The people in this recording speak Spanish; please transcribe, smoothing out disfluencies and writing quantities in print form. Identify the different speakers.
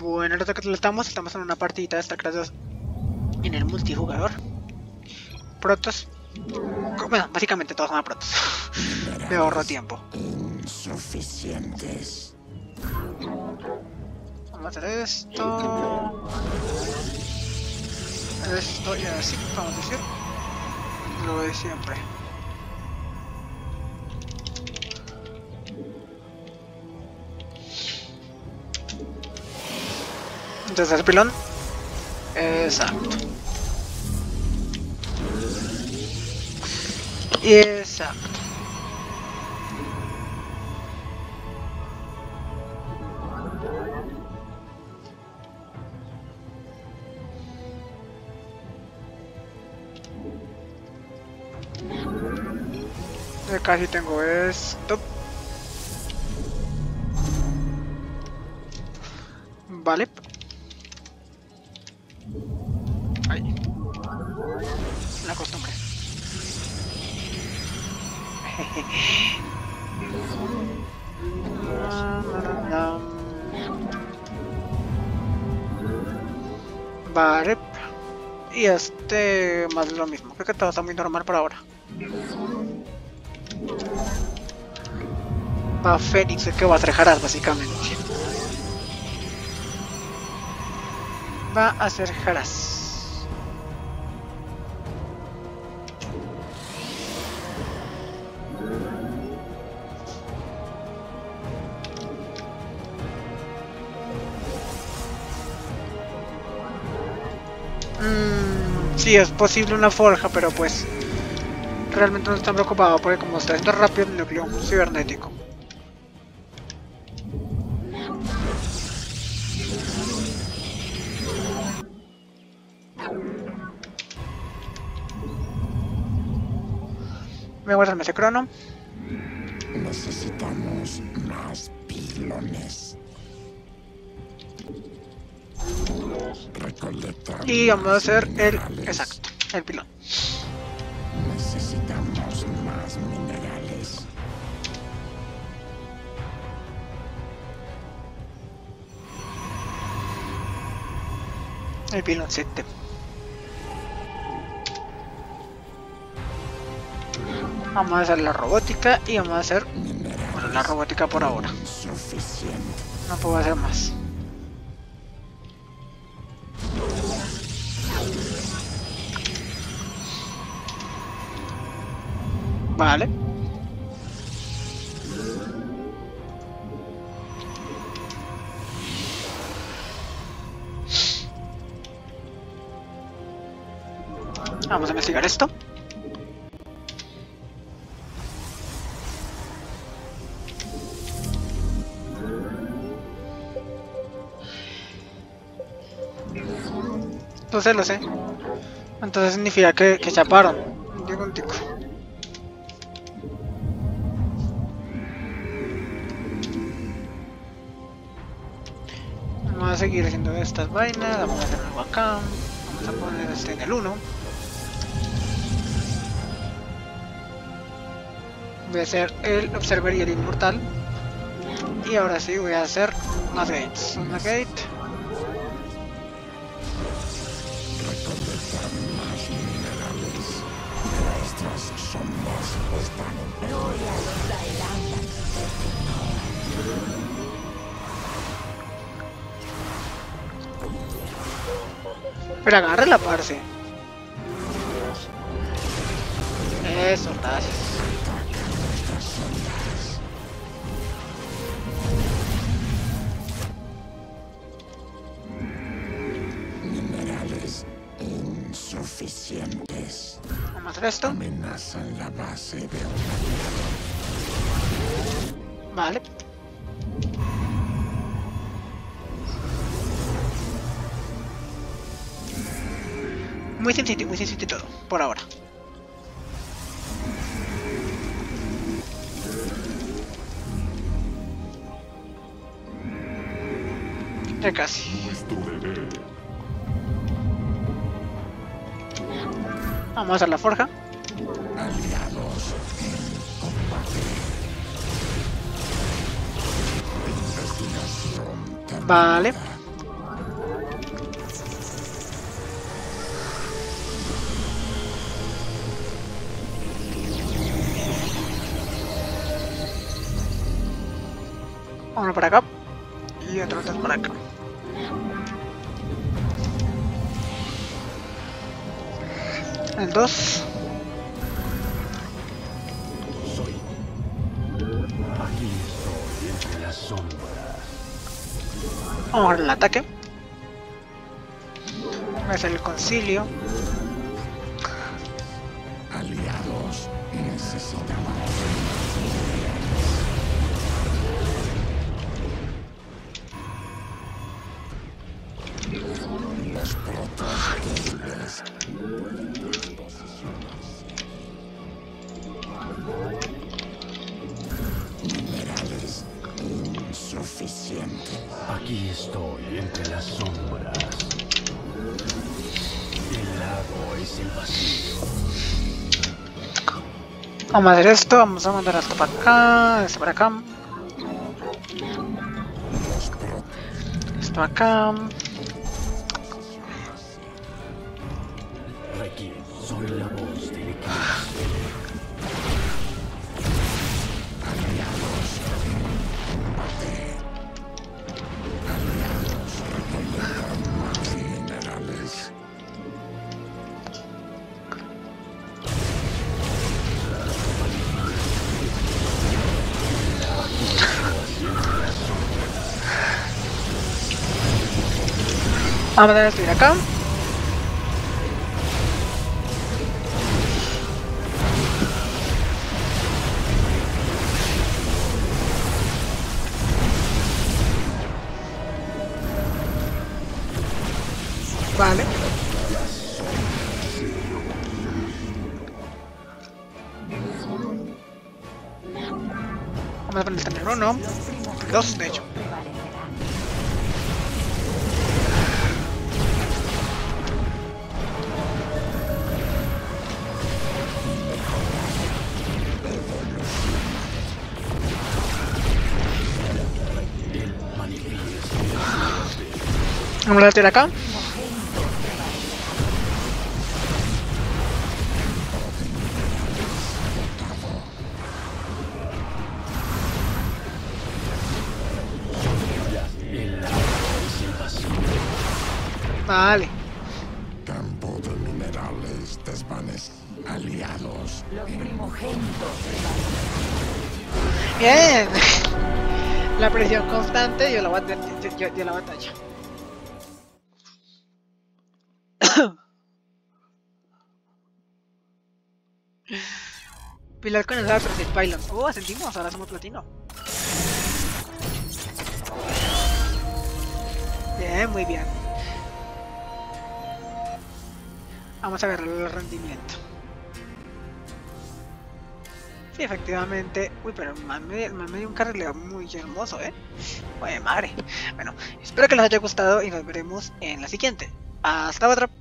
Speaker 1: Bueno, lo que estamos en una partidita de StarCraft 2 en el multijugador. Protos. Bueno, básicamente todos son protos. Me ahorro tiempo.
Speaker 2: Insuficientes.
Speaker 1: Vamos a hacer esto. Esto y así, vamos a decir. Lo de siempre. Entonces el pilón. Exacto. Exacto. Casi tengo esto. Vale. Ahí. La costumbre. Vale. Y más de lo mismo. Creo que todo está muy normal por ahora. Va Fénix, que va a hacer Haras básicamente. Va a hacer Haras. Sí, es posible una forja, pero pues realmente no están preocupados porque como está yendo rápido el núcleo cibernético. Voy a guardarme ese crono.
Speaker 2: Necesitamos más pilones. Recolectar
Speaker 1: Y vamos a hacer el...
Speaker 2: minerales.
Speaker 1: Exacto, el pilón.
Speaker 2: Necesitamos más minerales.
Speaker 1: El pilón 7. Vamos a hacer la robótica y vamos a hacer... Bueno, la robótica por ahora.
Speaker 2: Insuficiente.
Speaker 1: No puedo hacer más. Vale. Vamos a investigar esto. Entonces lo sé. Entonces significa que chaparon. Digo un tico. Vamos a seguir haciendo estas vainas. Vamos a hacer algo acá. Vamos a poner este en el 1. Voy a hacer el Observer y el Inmortal. Y ahora sí voy a hacer más gates. Una gate.
Speaker 2: Recolectar más minerales. Nuestras sombras están en
Speaker 1: Pero agarre la parce. Eso, gracias.
Speaker 2: nuestras sombras. Minerales insuficientes.
Speaker 1: Vamos a hacer esto.
Speaker 2: Amenazan la base de un
Speaker 1: Vale. Muy sencillo todo, por ahora. Ya casi. Vamos a hacer la forja.
Speaker 2: aliados en combate. Investigación terminada.
Speaker 1: Vale. Uno para acá. Y otro dos para acá. El 2.
Speaker 3: Aquí estoy entre las sombras.
Speaker 1: Vamos a ver el ataque. Voy a hacer el concilio.
Speaker 2: Aliados necesitamos. Los protos débiles. Minerales insuficientes.
Speaker 3: Aquí estoy entre las sombras. El lago es el vacío.
Speaker 1: Vamos a hacer esto. Vamos a mandar esto para acá. Esto para acá. Esto para acá.
Speaker 3: Requiem, soy la voz del eclipse.
Speaker 2: Minerales.
Speaker 1: Vamos a destruir acá. Vale. Vamos a poner también uno. Dos, de hecho. Vamos a tirar acá. Vale.
Speaker 2: Campo de minerales desvanecidos. Aliados.
Speaker 4: Los primogénitos.
Speaker 1: Bien. La presión constante dio la batalla. Pilar con el Atlas del Pylon. Oh, ascendimos, ahora somos platino. Bien, muy bien. Vamos a ver el rendimiento. Sí, efectivamente. Uy, pero me dio un carrileo muy hermoso, Oye, madre. Bueno, espero que les haya gustado y nos veremos en la siguiente. Hasta otra.